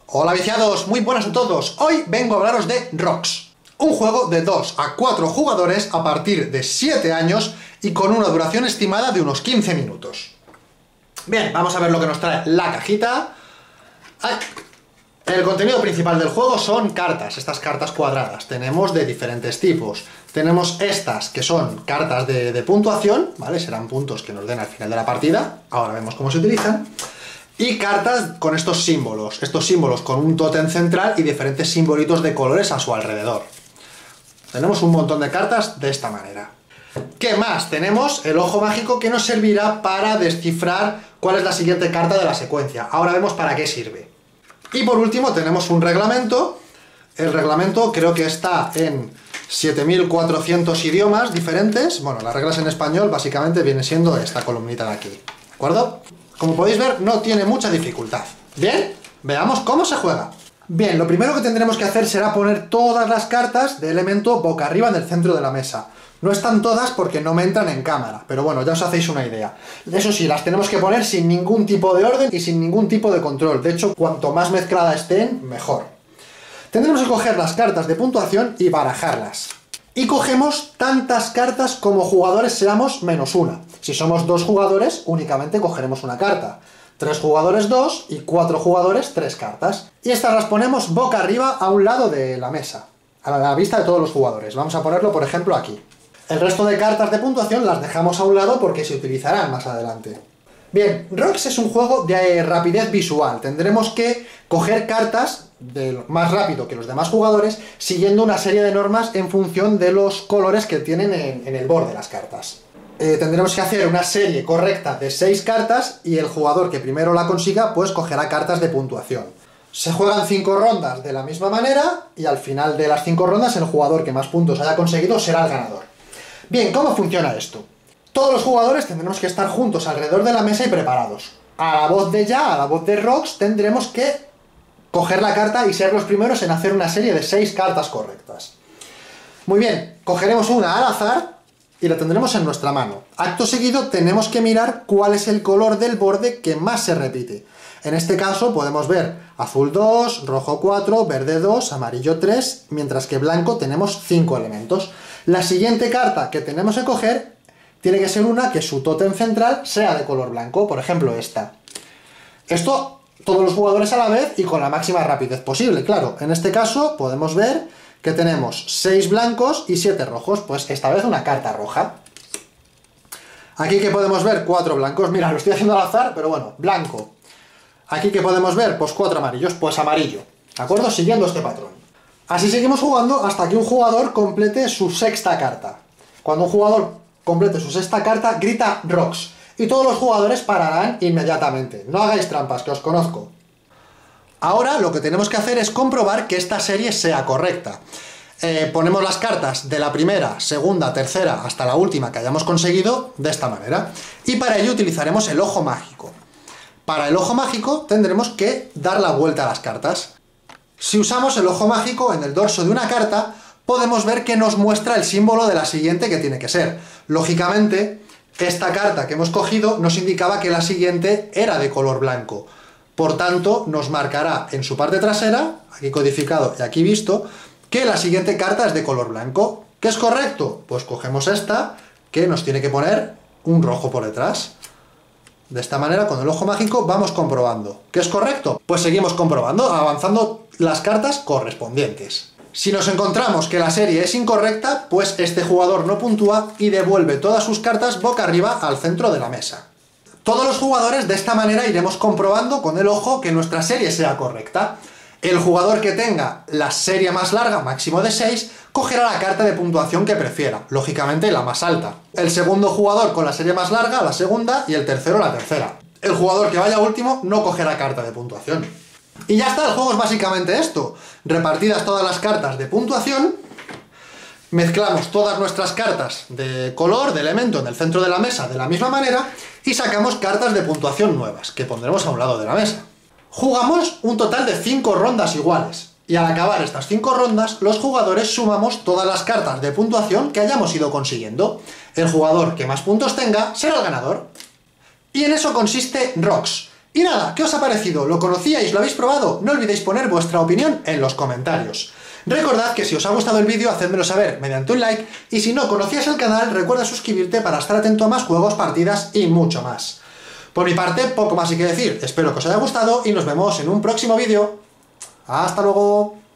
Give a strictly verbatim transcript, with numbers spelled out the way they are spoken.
Hola viciados, muy buenas a todos. Hoy vengo a hablaros de Rox, un juego de dos a cuatro jugadores a partir de siete años y con una duración estimada de unos quince minutos. Bien, vamos a ver lo que nos trae la cajita. ¡Ay! El contenido principal del juego son cartas, estas cartas cuadradas. Tenemos de diferentes tipos. Tenemos estas, que son cartas de, de puntuación, ¿vale? Serán puntos que nos den al final de la partida. Ahora vemos cómo se utilizan. Y cartas con estos símbolos. Estos símbolos con un tótem central y diferentes simbolitos de colores a su alrededor. Tenemos un montón de cartas de esta manera. ¿Qué más? Tenemos el ojo mágico que nos servirá para descifrar cuál es la siguiente carta de la secuencia. Ahora vemos para qué sirve. Y por último tenemos un reglamento. El reglamento creo que está en siete mil cuatrocientos idiomas diferentes. Bueno, las reglas en español básicamente viene siendo esta columnita de aquí. ¿De acuerdo? Como podéis ver, no tiene mucha dificultad. Bien, veamos cómo se juega. Bien, lo primero que tendremos que hacer será poner todas las cartas de elemento boca arriba en el centro de la mesa. No están todas porque no me entran en cámara, pero bueno, ya os hacéis una idea. Eso sí, las tenemos que poner sin ningún tipo de orden y sin ningún tipo de control. De hecho, cuanto más mezcladas estén, mejor. Tendremos que coger las cartas de puntuación y barajarlas. Y cogemos tantas cartas como jugadores seamos menos una. Si somos dos jugadores, únicamente cogeremos una carta. Tres jugadores, dos, y cuatro jugadores, tres cartas. Y estas las ponemos boca arriba a un lado de la mesa, a la vista de todos los jugadores. Vamos a ponerlo, por ejemplo, aquí. El resto de cartas de puntuación las dejamos a un lado porque se utilizarán más adelante. Bien, Rox es un juego de rapidez visual. Tendremos que coger cartas de más rápido que los demás jugadores, siguiendo una serie de normas en función de los colores que tienen en, en el borde de las cartas. Eh, tendremos que hacer una serie correcta de seis cartas y el jugador que primero la consiga pues cogerá cartas de puntuación. Se juegan cinco rondas de la misma manera y al final de las cinco rondas el jugador que más puntos haya conseguido será el ganador. Bien, ¿cómo funciona esto? Todos los jugadores tendremos que estar juntos alrededor de la mesa y preparados. A la voz de ya, a la voz de Rox, tendremos que coger la carta y ser los primeros en hacer una serie de seis cartas correctas. Muy bien, cogeremos una al azar y la tendremos en nuestra mano. Acto seguido tenemos que mirar cuál es el color del borde que más se repite. En este caso podemos ver azul dos, rojo cuatro, verde dos, amarillo tres, mientras que blanco tenemos cinco elementos. La siguiente carta que tenemos que coger tiene que ser una que su tótem central sea de color blanco, por ejemplo esta. Esto todos los jugadores a la vez y con la máxima rapidez posible, claro. En este caso podemos ver que tenemos seis blancos y siete rojos, pues esta vez una carta roja. Aquí que podemos ver cuatro blancos, mira, lo estoy haciendo al azar, pero bueno, blanco. Aquí que podemos ver, pues cuatro amarillos, pues amarillo, ¿de acuerdo? Siguiendo este patrón. Así seguimos jugando hasta que un jugador complete su sexta carta. Cuando un jugador complete su sexta carta, grita Rox, y todos los jugadores pararán inmediatamente. No hagáis trampas, que os conozco. Ahora lo que tenemos que hacer es comprobar que esta serie sea correcta. Eh, ponemos las cartas de la primera, segunda, tercera hasta la última que hayamos conseguido de esta manera. Y para ello utilizaremos el ojo mágico. Para el ojo mágico tendremos que dar la vuelta a las cartas. Si usamos el ojo mágico en el dorso de una carta, podemos ver que nos muestra el símbolo de la siguiente que tiene que ser. Lógicamente, esta carta que hemos cogido nos indicaba que la siguiente era de color blanco. Por tanto, nos marcará en su parte trasera, aquí codificado y aquí visto, que la siguiente carta es de color blanco. ¿Qué es correcto? Pues cogemos esta, que nos tiene que poner un rojo por detrás. De esta manera, con el ojo mágico, vamos comprobando. ¿Qué es correcto? Pues seguimos comprobando, avanzando las cartas correspondientes. Si nos encontramos que la serie es incorrecta, pues este jugador no puntúa y devuelve todas sus cartas boca arriba al centro de la mesa. Todos los jugadores de esta manera iremos comprobando con el ojo que nuestra serie sea correcta. El jugador que tenga la serie más larga, máximo de seis, cogerá la carta de puntuación que prefiera, lógicamente la más alta. El segundo jugador con la serie más larga, la segunda, y el tercero la tercera. El jugador que vaya último no cogerá carta de puntuación. Y ya está, el juego es básicamente esto. Repartidas todas las cartas de puntuación, mezclamos todas nuestras cartas de color, de elemento en el centro de la mesa de la misma manera y sacamos cartas de puntuación nuevas, que pondremos a un lado de la mesa. Jugamos un total de cinco rondas iguales, y al acabar estas cinco rondas, los jugadores sumamos todas las cartas de puntuación que hayamos ido consiguiendo. El jugador que más puntos tenga será el ganador. Y en eso consiste Rox. Y nada, ¿qué os ha parecido? ¿Lo conocíais? ¿Lo habéis probado? No olvidéis poner vuestra opinión en los comentarios. Recordad que si os ha gustado el vídeo, hacedmelo saber mediante un like, y si no conocías el canal, recuerda suscribirte para estar atento a más juegos, partidas y mucho más. Por mi parte, poco más hay que decir. Espero que os haya gustado y nos vemos en un próximo vídeo. ¡Hasta luego!